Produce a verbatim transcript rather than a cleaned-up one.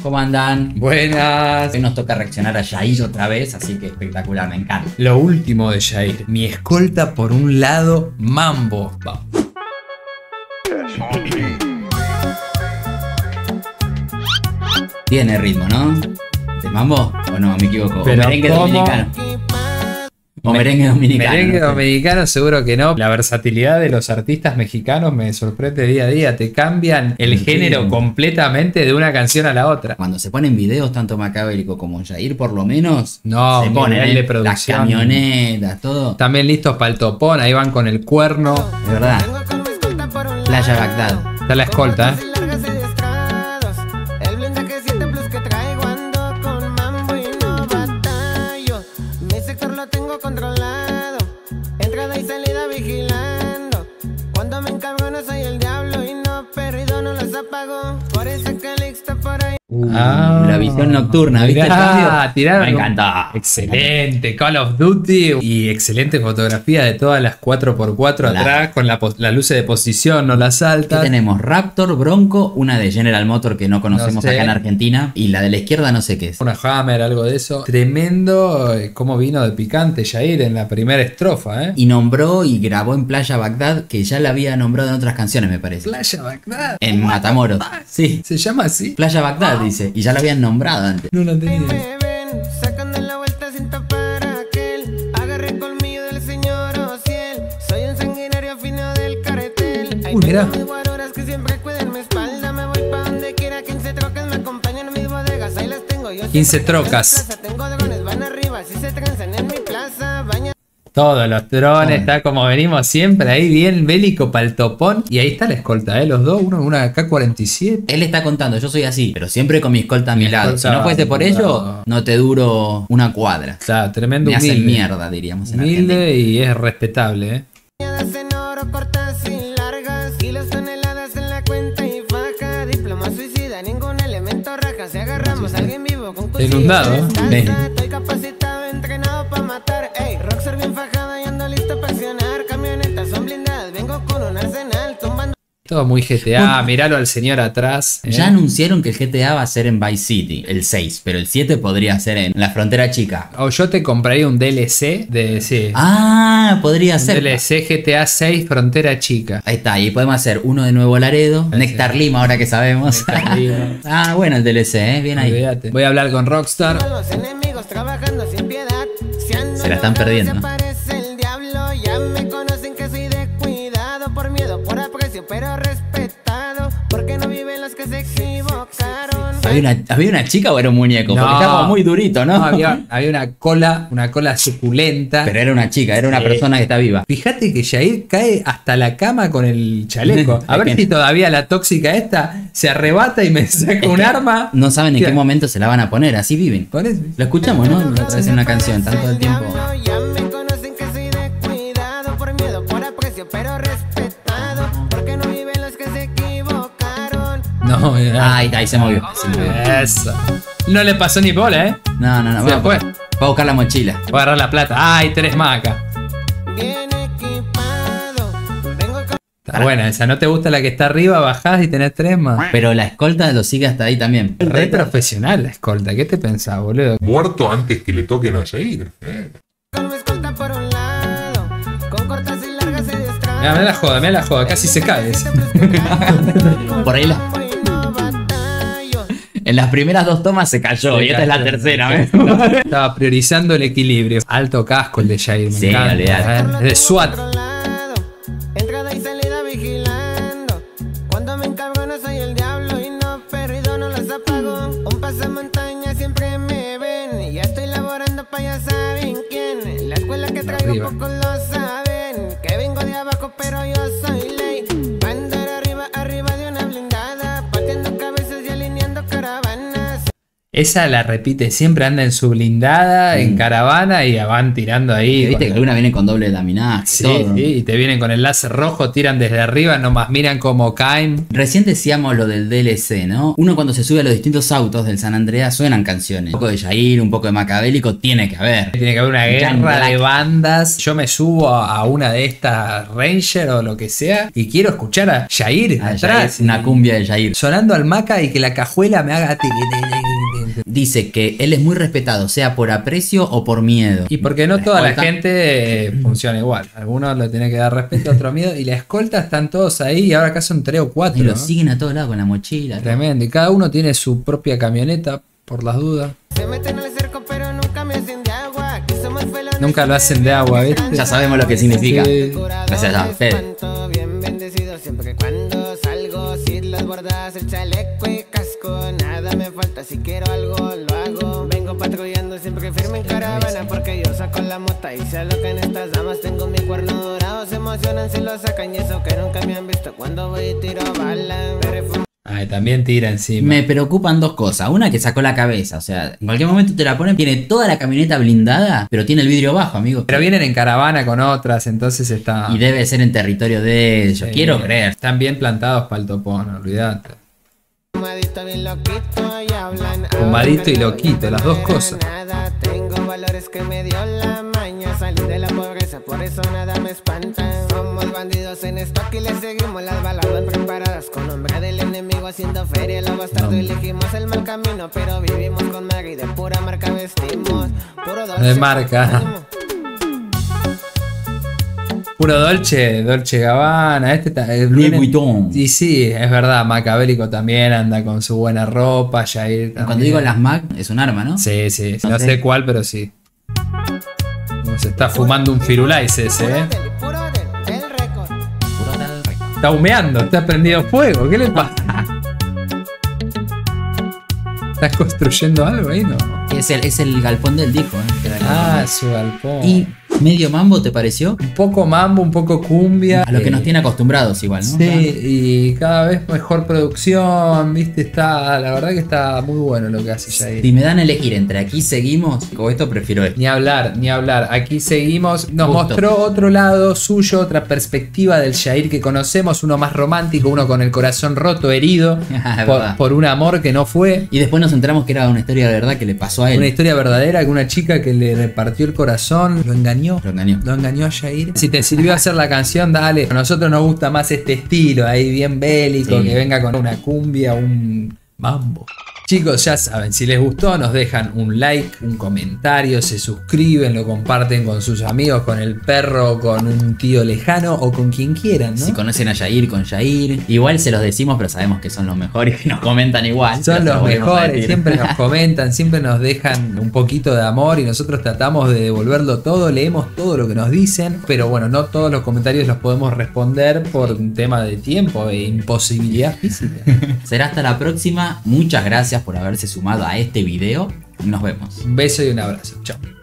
¿cómo andan? Buenas. Hoy nos toca reaccionar a Jair otra vez, así que espectacular, me encanta. Lo último de Jair. Mi escolta por un lado, Mambo. Vamos. Tiene ritmo, ¿no? ¿De mambo? ¿O no? Me equivoco. O Pero merengue ¿cómo? dominicano. O merengue dominicano. Merengue no sé. dominicano seguro que no. La versatilidad de los artistas mexicanos me sorprende día a día. Te cambian el Sí. género completamente de una canción a la otra. Cuando se ponen videos tanto Macabélico como Jair, por lo menos, No, se un ponen nivel ¿eh? de las producción. camionetas, todo. También listos para el topón. Ahí van con el cuerno. De verdad. Playa Bagdad. Está la escolta, ¿eh? Controlado, entrada y salida vigilando. Cuando me encargo no soy el diablo y no perdido no los apago. Por eso Calixto por ahí. Uh, Ah, la visión nocturna, ¿viste? mirá, el cambio? tiraron Me un- encanta. Excelente, Call of Duty y excelente fotografía de todas las cuatro por cuatro La- atrás con la pos- las luces de posición, no las ¿Qué altas. tenemos? Raptor, Bronco, una de General Motor que no conocemos No sé. acá en Argentina, y la de la izquierda no sé qué es. Una Hammer, algo de eso. Tremendo eh, cómo vino de picante Jair en la primera estrofa, ¿eh? Y nombró y grabó en Playa Bagdad, que ya la había nombrado en otras canciones, me parece. Playa Bagdad. En Matamoros. Sí, ¿Se llama así? Playa Bagdad dice, y ya la habían nombrado antes. No lo tenía. Me ven sacando la vuelta sin tapar aquel. Agarré el colmillo del señor Ociel. Soy un sanguinario fino del carretel. Ahí Uy, mirá. tengo mis guaruras que siempre cuidan mi espalda. Me voy pa' donde quiera, quince trocas me acompañan en mis bodegas. Ahí las tengo yo. quince siempre en la trocas. plaza. Tengo drones, van arriba, si se transan en mi plaza. Baña Todos los drones, Todo. está como venimos siempre, ahí bien bélico para el topón. Y ahí está la escolta, ¿eh? Los dos, uno una K cuarenta y siete. Él está contando, yo soy así, pero siempre con mi escolta a mi Mi lado. Si escolta no fuese por a mi ello, lado. no te duro una cuadra. O sea, tremendo Me hacen humilde. mierda, diríamos en Argentina. Humilde y es respetable, ¿eh? bañadas en oro cortas y largas. Kilos, toneladas en la cuenta y faja. Diploma suicida, ningún elemento raja. Si agarramos a alguien vivo con cuchillo Inundado, ¿eh? en estaca, Ven. estoy capacitado, entrenado para matar. Ey, Rockstar bien fajada y ando listo para accionar. Camionetas son blindadas, vengo con un arsenal. Tumbando Todo muy G T A, miralo al señor atrás. ¿eh? Ya anunciaron que el G T A va a ser en Vice City, el seis, pero el siete podría ser en la frontera chica. O yo te compraría un D L C de sí, Ah, podría un ser. D L C G T A seis Frontera Chica. Ahí está, y podemos hacer uno de Nuevo Laredo, Sí. Néctar Lima, ahora que sabemos. Néctar Lima. Ah, bueno, el D L C, ¿eh? Bien ahí. Olvídate. Voy a hablar con Rockstar. a los enemigos trabajando sin piedad. Si ando Se la están enojado, perdiendo. se aparece el diablo. Ya me conocen que soy de cuidado. Por miedo, por aprecio, pero respetado. Porque no viven los que se equivocaron. ¿Había una, ¿Había una chica o era un muñeco? No. Porque estaba muy durito, ¿no? No, había, había una cola, una cola suculenta. Pero era una chica, era una Sí. persona que está viva. Fíjate que Jair cae hasta la cama con el chaleco. A ver Es que- si todavía la tóxica esta se arrebata y me saca Es un que arma. No saben en ¿Qué? qué momento se la van a poner, así viven. Con eso. Lo escuchamos, ¿no? La otra vez en una canción, tanto el tiempo. Ya me conocen que soy de cuidado. Por miedo, por aprecio, pero respetado. Porque no viven los que se equivocaron. No, mira. Ahí está, ahí se movió. Se movió. Eso. No le pasó ni bola, ¿eh? No, no, no. Se Va, fue. va a buscar la mochila. Voy a agarrar la plata. Ah, hay tres macas. Bien equipado. Vengo con Está buena esa. ¿No te gusta la que está arriba? Bajás y tenés tres más. Pero la escolta lo sigue hasta ahí también. Re profesional la escolta. ¿Qué te pensás, boludo? Muerto antes que le toquen a Jair. ¿eh? Con mi escolta por un lado, con cortas y largas se destraba. Mira, mira la joda, mira la joda. Casi se cae. Por ahí la- En las primeras dos tomas se cayó Se y esta es la cayó. tercera, ¿ves? Estaba priorizando el equilibrio. Alto casco el de Jair, me Sí, encanta. olvidate. ¿eh? De SWAT. Entrada y salida vigilando. Cuando me encargo no soy el diablo y no perdido no los apago. Un pasamontaña siempre me ven. Ya estoy laborando pa' ya saben quién. La escuela que traigo Arriba. pocos lo saben. Que vengo de abajo pero yo soy ley. Bandera arriba, arriba de una blindada. Pateando cabezas y alineando caravanas. Esa la repite siempre, anda en su blindada, Mm. en caravana y van tirando ahí. Que viste que con- alguna viene con doble laminaje. Sí, todo. sí, y te vienen con el láser rojo, tiran desde arriba, nomás miran como caen. Recién decíamos lo del D L C, ¿no? Uno cuando se sube a los distintos autos del San Andreas suenan canciones. Un poco de Jair, un poco de Macabélico, tiene que haber. Tiene que haber una Jan guerra Black. de bandas. Yo me subo a, a una de estas Ranger o lo que sea y quiero escuchar a Jair Ah, atrás. Jair, una cumbia de Jair. Sonando al maca y que la cajuela me haga... tiqui, tiqui, tiqui, tiqui. Dice que él es muy respetado, sea por aprecio o por miedo. Y porque no toda la escolta- gente eh, funciona igual. Algunos le tienen que dar respeto, otros miedo. Y la escolta están todos ahí y ahora acá son tres o cuatro. Y lo ¿no? siguen a todos lados con la mochila. Tremendo. Y cada uno tiene su propia camioneta, por las dudas. Se meten al cerco, pero nunca me hacen de agua. Aquí somos felones, Nunca lo hacen de agua, ¿viste? Ya sabemos lo que significa. Sí. Gracias a Fede. Espanto, bien bendecido siempre que cuando salgo, sin las bordas, el chaleco y casco, nada me falta, si quiero algo lo hago. Vengo patrullando siempre que firme en caravana, porque yo saco la mota y sé lo que en estas damas tengo mi cuerno dorado. Se emocionan si lo sacan y eso que nunca me han visto cuando voy y tiro bala. Perfume. Ay, también tira encima. Me preocupan dos cosas. Una, que sacó la cabeza. O sea, en cualquier momento te la ponen. Tiene toda la camioneta blindada, pero tiene el vidrio bajo, amigo. Pero vienen en caravana con otras, entonces está... Y debe ser en territorio de ellos. Sí. Quiero creer. Están bien plantados para el topón, olvídate. Fumadito bien loquito y hablan. Fumadito y ahora loquito, las dos cosas. Nada, tengo valores que me dio la maña. Salí de la pobreza, por eso nada me espanta. Somos bandidos en stock y le seguimos las balas bien preparadas. Con nombre del enemigo haciendo feria, lo bastardo No. elegimos el mal camino. Pero vivimos con Maggie, de pura marca vestimos. Puro dulce. De marca. Puro Dolce, Dolce Gabbana, este ta- eh, Louis viene- Vuitton. Y sí, es verdad, Macabélico también anda con su buena ropa, Jair también. Cuando digo las Mac, es un arma, ¿no? Sí, sí, no No sé. sé cuál, pero sí. Como se está fumando un firulais ese, Puro eh. del, puro del, el récord. Está humeando, está prendido fuego, ¿qué le pasa? ¿Estás construyendo algo ahí, no? Es el, es el galpón del disco, ¿eh? Que era el Ah, galpón. su galpón. Y medio mambo, ¿te pareció? un poco mambo, un poco cumbia. A lo que Eh, nos tiene acostumbrados igual, ¿no? Sí, y cada vez mejor producción, viste, está, la verdad que está muy bueno lo que hace Jair. Si me dan a elegir entre aquí seguimos o esto, prefiero esto. Ni hablar, ni hablar. Aquí seguimos. Nos Justo. mostró otro lado suyo, otra perspectiva del Jair que conocemos, uno más romántico, uno con el corazón roto, herido Es por, verdad. por un amor que no fue. Y después nos enteramos que era una historia de verdad que le pasó a él. Una historia verdadera que una chica que le repartió el corazón, lo engañó. Lo engañó. Lo engañó a Jair. Si te sirvió hacer la canción, dale. A nosotros nos gusta más este estilo, ahí bien bélico, Sí. que venga con una cumbia, un mambo. Chicos, ya saben, si les gustó, nos dejan un like, un comentario, se suscriben, lo comparten con sus amigos, con el perro, con un tío lejano o con quien quieran, ¿no? Si conocen a Jair, con Jair. Igual se los decimos, pero sabemos que son los mejores y nos comentan igual. Son pero se los volvemos a mejores, decir. siempre nos comentan, siempre nos dejan un poquito de amor y nosotros tratamos de devolverlo todo, leemos todo lo que nos dicen, pero bueno, no todos los comentarios los podemos responder por un tema de tiempo e imposibilidad física. Será hasta la próxima. Muchas gracias por haberse sumado a este video. Nos vemos. Un beso y un abrazo. Chao.